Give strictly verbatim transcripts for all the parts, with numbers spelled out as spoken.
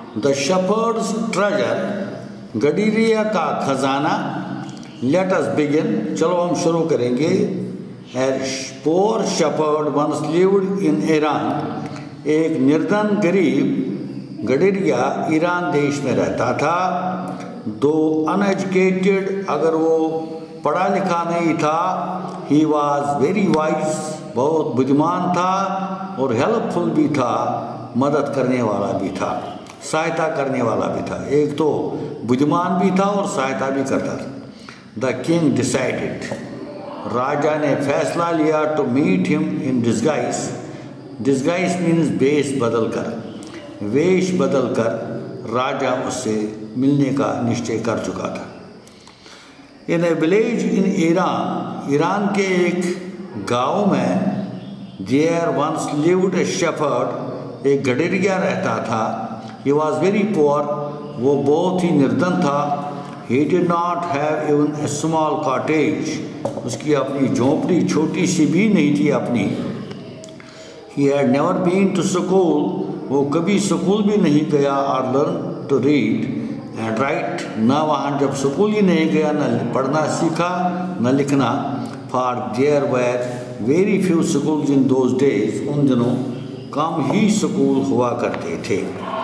The shepherds treasure, गडीरिया का खजाना। Let us begin, चलो हम शुरू करेंगे। A poor shepherd once lived in Iran, एक निर्धन गरीब गडरिया ईरान देश में रहता था। दो अनएजुकेटेड, अगर वो पढ़ा लिखा नहीं था, ही वॉज वेरी वाइज, बहुत बुद्धिमान था, और हेल्पफुल भी था, मदद करने वाला भी था, सहायता करने वाला भी था। एक तो बुद्धिमान भी था और सहायता भी करता था। द किंग डिसाइडेड, राजा ने फैसला लिया, to meet him in disguise. Disguise means वेश बदल कर, वेश बदल कर राजा उससे मिलने का निश्चय कर चुका था। In a village in Iran, Iran के एक गांव में, there once lived a shepherd, एक गडरिया रहता था। ही वॉज वेरी पुअर, वो बहुत ही निर्धन था। He did not have even a small cottage, उसकी अपनी झोंपड़ी छोटी सी भी नहीं थी अपनी। He had never been to school, वो कभी स्कूल भी नहीं गया, और learn to read and write, न वहाँ जब स्कूल ही नहीं गया, न पढ़ना सीखा न लिखना। For there were very few schools in those days, उन दिनों कम ही स्कूल हुआ करते थे।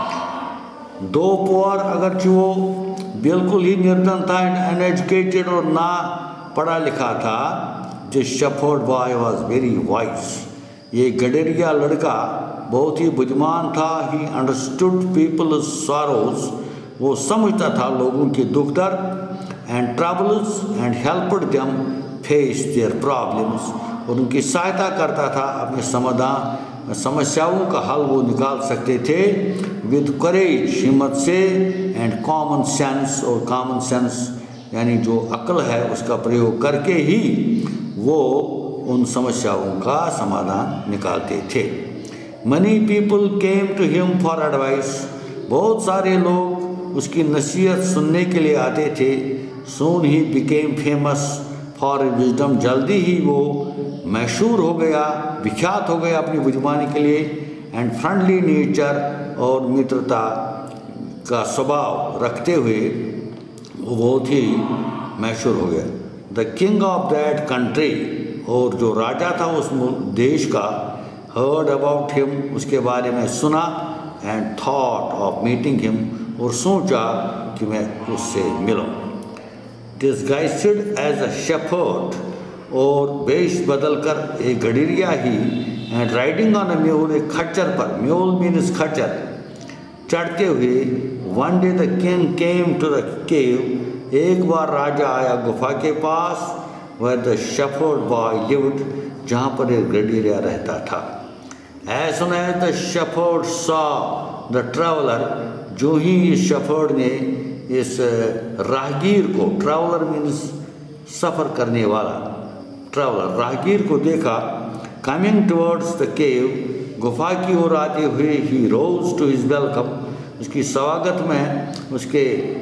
दो पुअर, अगरचे वो बिल्कुल ही निर्धन था, अनएजुकेटेड और ना पढ़ा लिखा था, this shepherd boy was very wise, ये गडरिया लड़का बहुत ही बुद्धिमान था। ही अंडरस्टूड पीपल्स सॉरोज, वो समझता था लोगों के दुख दर्द, and troubles, and helped them face their problems, और उनकी सहायता करता था, अपने समाधान समस्याओं का हल वो निकाल सकते थे। विद करेज, हिम्मत से, एंड कॉमन सेंस, और कॉमन सेंस यानी जो अक्ल है उसका प्रयोग करके ही वो उन समस्याओं का समाधान निकालते थे। Many people came to him for advice, बहुत सारे लोग उसकी नसीहत सुनने के लिए आते थे। Soon he became famous for wisdom, जल्दी ही वो मशहूर हो गया, विख्यात हो गया अपनी बुद्धिमानी के लिए। एंड फ्रेंडली नेचर, और मित्रता का स्वभाव रखते हुए वो बहुत ही मशहूर हो गया। The king of that country, और जो राजा था उस देश का, हर्ड अबाउट हिम, उसके बारे में सुना, and thought of meeting him, और सोचा कि मैं उससे मिलूं। डिस्गाइस्ड एज अ शेपर्ड, और वेश बदल कर एक गडरिया ही, and riding on a mule, एक खच्चर पर, म्यूल मीन्स खच्चर, चढ़ते हुए। One day the king came to the cave, एक बार राजा आया गुफा के पास, where the shepherd boy lived, जहाँ पर एक गडरिया रहता था। As soon as the shepherd saw the traveler, जो ही इस शेपर्ड ने इस राहगीर को, ट्रैवलर मीन्स सफ़र करने वाला, ट्रैवलर, राहगीर को देखा, कमिंग टुवर्ड्स द केव, गुफा की ओर आते हुए, he rose to his welcome, उसकी स्वागत में, उसके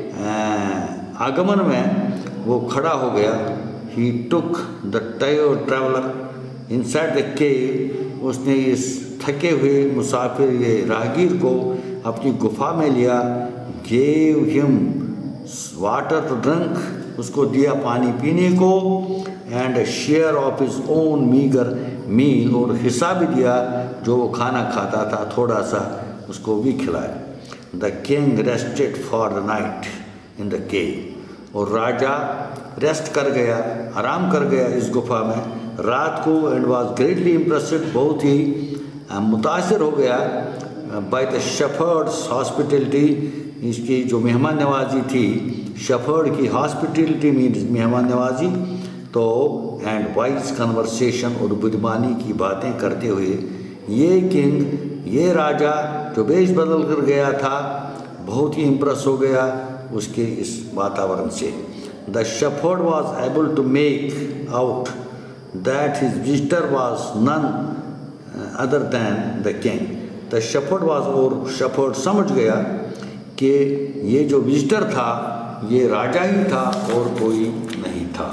आगमन में वो खड़ा हो गया। He took the tired traveller inside the cave, उसने इस थके हुए मुसाफिर, ये राहगीर को अपनी गुफा में लिया। Gave him water to drink, उसको दिया पानी पीने को, and share of his own meagre meal, और हिस्सा भी दिया जो वो खाना खाता था, थोड़ा सा उसको भी खिलाया। The king rested for the night in the cave, और राजा रेस्ट कर गया, आराम कर गया इस गुफा में रात को। एंड वॉज ग्रेटली इम्प्रेस्ड, बहुत ही मुतासिर हो गया बाय द शेपर्ड्स हॉस्पिटलिटी, इसकी जो मेहमान नवाजी थी, शेपर्ड की हॉस्पिटलिटी मीन्स मेहमान नवाजी, तो एंड वाइज कन्वर्सेशन, और बुद्धिमानी की बातें करते हुए ये किंग, ये राजा जो वेश बदल कर गया था, बहुत ही इम्प्रेस हो गया उसके इस वातावरण से। The shepherd was able to make out that his visitor was none other than the king. The shepherd was, और शेपर्ड समझ गया कि ये जो विजिटर था ये राजा ही था और कोई नहीं था।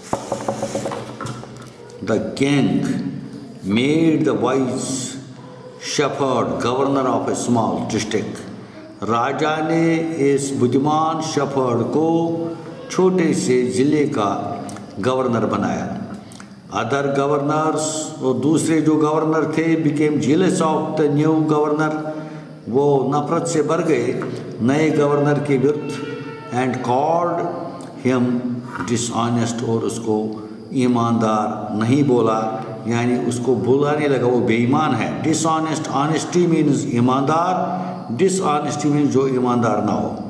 The king made the wise shepherd, governor of a small district. राजा ने इस बुद्धिमान शेफर्ड को छोटे से ज़िले का गवर्नर बनाया. अदर गवर्नर्स, और दूसरे जो गवर्नर थे, became jealous of the new governor, वो नफरत से भर गए नए गवर्नर के विरुद्ध. एंड कॉल्ड हिम डिसऑनेस्ट, और उसको ईमानदार नहीं बोला, यानी उसको बुलाने लगा वो बेईमान है. डिसऑनेस्ट, ऑनेस्टी मीन्स ईमानदार, डिसऑनेस्टी मीन्स जो ईमानदार ना हो.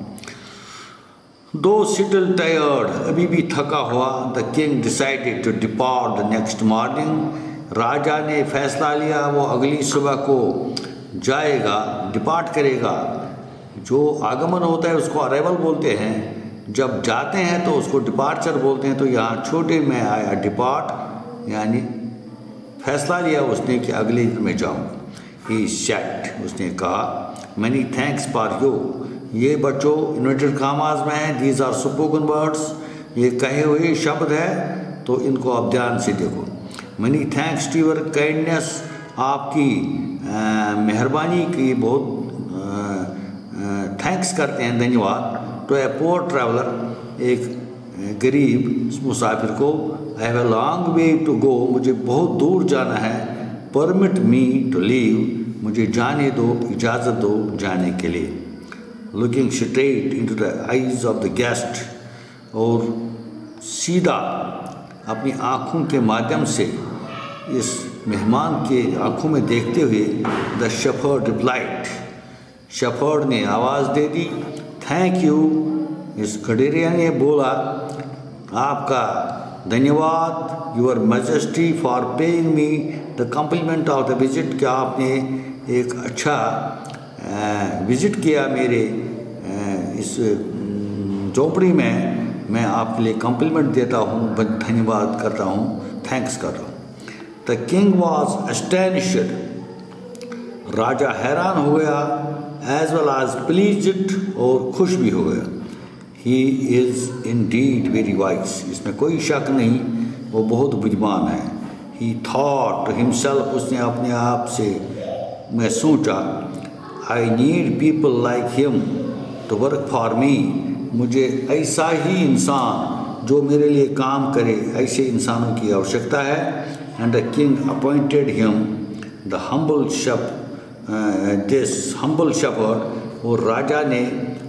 दो सिटल टायर्ड, अभी भी थका हुआ, the king decided to depart the next morning. राजा ने फैसला लिया वो अगली सुबह को जाएगा, डिपार्ट करेगा. जो आगमन होता है उसको अराइवल बोलते हैं, जब जाते हैं तो उसको डिपार्चर बोलते हैं. तो यहाँ छोटे में आया डिपार्ट, यानी फैसला लिया उसने कि अगले दिन में जाऊँ. ही सेड, उसने कहा, मैनी थैंक्स फॉर यू. ये बच्चों इन्वर्टेड कामाज में है, दीज आर स्पोकन वर्ड्स, ये कहे हुए शब्द है, तो इनको आप ध्यान से देखो. Many thanks to your kindness, आपकी मेहरबानी की बहुत थैंक्स करते हैं, धन्यवाद. टू ए पुअर ट्रैवलर, एक गरीब मुसाफिर को. I have a long way to go, मुझे बहुत दूर जाना है. परमिट मी टू लीव, मुझे जाने दो, इजाज़त दो जाने के लिए. Looking straight into the eyes of the guest, और सीधा अपनी आँखों के माध्यम से इस मेहमान के आँखों में देखते हुए द शेफर्ड रिप्लाइड, शेफर्ड ने आवाज़ दे दी, थैंक यू. इस गडेरिया ने बोला, आपका धन्यवाद, your majesty for paying me the compliment of the visit, क्या आपने एक अच्छा विज़िट किया मेरे इस झोपड़ी में, मैं आपके लिए कम्प्लीमेंट देता हूँ, धन्यवाद करता हूँ, थैंक्स कर रहा हूँ. द किंग वॉज एस्टैनिश्ड, राजा हैरान हो गया, एज वेल एज प्लीज्ड, और खुश भी हो गया. He is indeed very wise, इसमें कोई शक नहीं, वो बहुत बुद्धिमान है. ही थॉट हिमसेल्फ, उसने अपने आप से मैं सोचा, I need people like him to work for me, मुझे ऐसा ही इंसान जो मेरे लिए काम करे, ऐसे इंसानों की आवश्यकता है. And the king appointed him the humble chef this humble shepherd, और राजा ने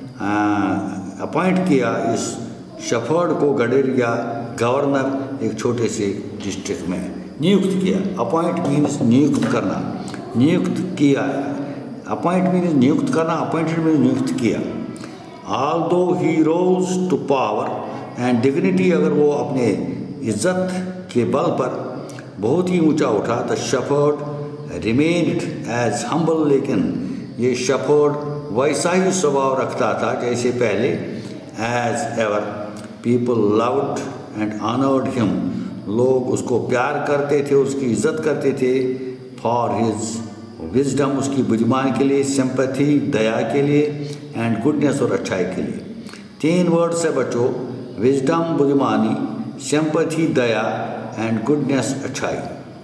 अपॉइंट किया इस शेफर्ड को गडेरिया गवर्नर एक छोटे से डिस्ट्रिक्ट में नियुक्त किया. अपॉइंट मीन्स नियुक्त करना, नियुक्त किया. अपॉइंट मीन्स नियुक्त करना, अपॉइंटेड मीन्स नियुक्त किया. Although he rose to power and dignity, अगर वो अपने इज्जत के बल पर बहुत ही ऊंचा उठा. The shepherd remained as humble, लेकिन ये शेफर्ड वैसा ही स्वभाव रखता था जैसे पहले. As ever people loved and honoured him, लोग उसको प्यार करते थे, उसकी इज्जत करते थे. फॉर हिज विजडम, उसकी बुद्धिमानी के लिए. सिंपैथी, दया के लिए. एंड गुडनेस, और अच्छाई के लिए. तीन वर्ड्स है बच्चों, विजडम बुद्धिमानी, सिंपैथी दया, एंड गुडनेस अच्छाई.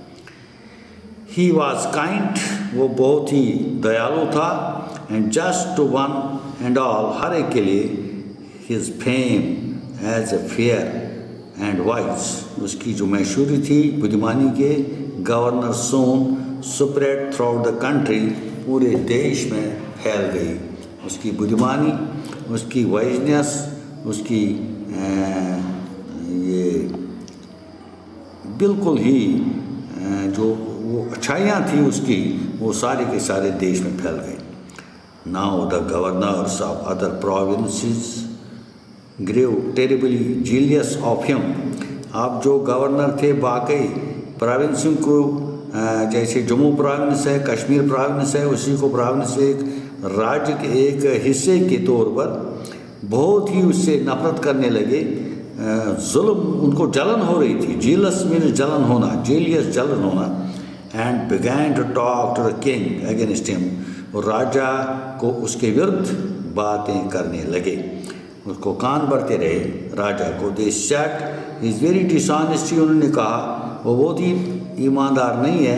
ही वॉज काइंड, वो बहुत ही दयालु था. And just to one and all, हर एक के लिए. His fame as a fair and wise, उसकी जो मशहूरी थी बुद्धिमानी के, governor soon spread through the country, पूरे देश में फैल गई. उसकी बुद्धिमानी, उसकी वाइजनेस, उसकी आ, ये बिल्कुल ही आ, जो वो अच्छाइयाँ थी उसकी, वो सारे के सारे देश में फैल गई. Now the governors of other provinces grew terribly jealous of him. अब जो गवर्नर थे बाकी प्रोविंसों को, जैसे जम्मू प्रोविंस है, कश्मीर प्रोविंस है, उसी को प्रोविंस एक राज्य के एक हिस्से के तौर पर बहुत ही उससे नफरत करने लगे. जुल्म, उनको जलन हो रही थी. जीलस मीन्स जलन होना, जेलियस जलन होना. And began to talk to the king against him, और राजा को उसके विरुद्ध बातें करने लगे, उसको कान भरते रहे राजा को. They said is very dishonesty, उन्होंने कहा वो बहुत ही ईमानदार नहीं है.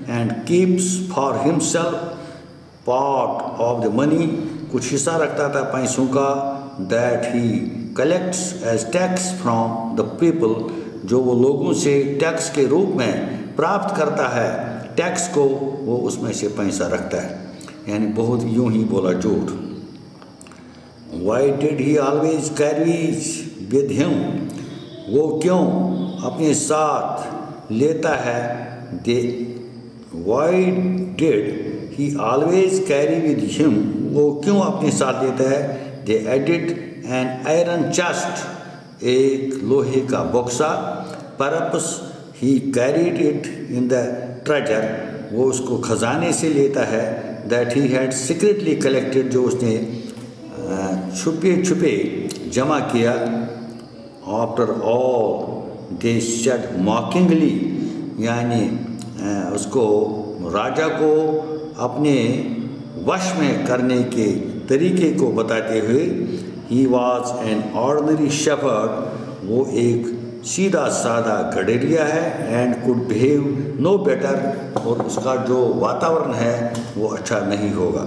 and keeps for himself part of the money, कुछ हिस्सा रखता था पैसों का, that he collects as tax from the people, जो वो लोगों से टैक्स के रूप में प्राप्त करता है, टैक्स को वो उसमें से पैसा रखता है, यानी बहुत यूं ही बोला झूठ। Why did he always carry with him, वो क्यों अपने साथ लेता है, दे why did he always carry with him, वो क्यों अपने साथ लेता है, they added an iron chest, एक लोहे का बक्सा, perhaps he carried it in the treasure, वो उसको खजाने से लेता है, that he had secretly collected, जो उसने छुपे छुपे जमा किया। After all they said mockingly, यानी उसको राजा को अपने वश में करने के तरीके को बताते हुए, he was an ordinary shepherd, वो एक सीधा साधा गडेरिया है, and could behave no better, और उसका जो वातावरण है वो अच्छा नहीं होगा।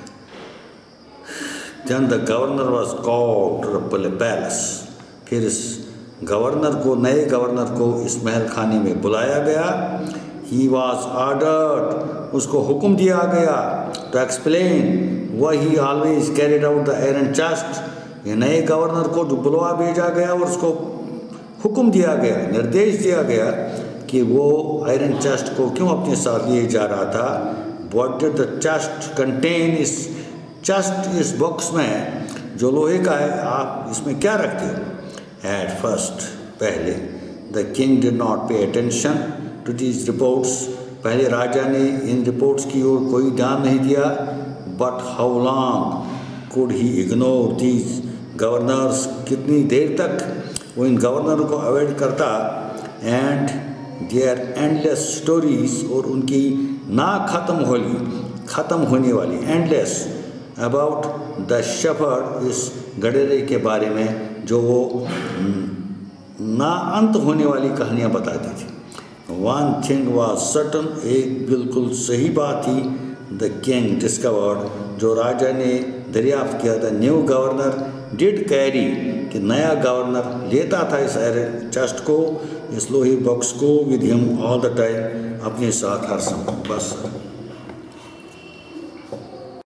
Then the governor was called to the palace, फिर इस गवर्नर को, नए गवर्नर को इस महल खाने में बुलाया गया। He was ordered, उसको हुक्म दिया गया, to explain why he always carried out the iron chest, ये नए गवर्नर को जो बुलवा भेजा गया और उसको हुक्म दिया गया, निर्देश दिया गया कि वो आयरन चेस्ट को क्यों अपने साथ लिए जा रहा था। What did the chest contain, इस चेस्ट, इस बॉक्स में जो लोहे का है, आप इसमें क्या रखते हो। एट फर्स्ट, पहले, the king did not pay attention to these reports, पहले राजा ने इन रिपोर्ट्स की ओर कोई ध्यान नहीं दिया। But how long could he ignore these governors, कितनी देर तक वो इन गवर्नर को अवॉइड करता, एंड देयर एंडलेस स्टोरीज, और उनकी ना ख़त्म होली ख़त्म होने वाली एंडलेस अबाउट द शेफर्ड, इस गडेरे के बारे में जो वो ना अंत होने वाली कहानियाँ बताती थी। वन थिंग वाज सर्टन, एक बिल्कुल सही बात थी, द किंग डिस्कवर्ड, जो राजा ने दरियाफ्त किया, the new governor did carry, कि नया गवर्नर लेता था इस आयरन चेस्ट को, इस लोही बॉक्स को, with him all the time, अपने साथ हर समय। बस।